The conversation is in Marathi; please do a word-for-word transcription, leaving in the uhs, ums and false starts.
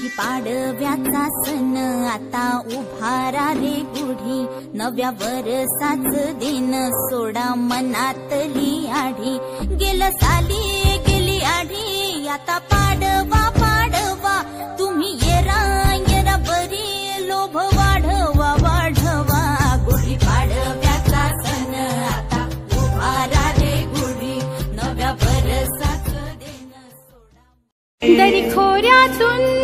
गुढी पाडव्याचा सण आता उभारा रे गुढी, नव्या वरसाच दिन सोडा मनातली आढी, गेलं साली गेली आढी आता पाडवा पाडवा, तुम्ही येरा येरा बरी लोभ वाढवा वाढवा, गुढी पाडव्याचा सण आता उभारा रे गुढी, नव्या वरसाच दिन सोडा दरी खोऱ्यातून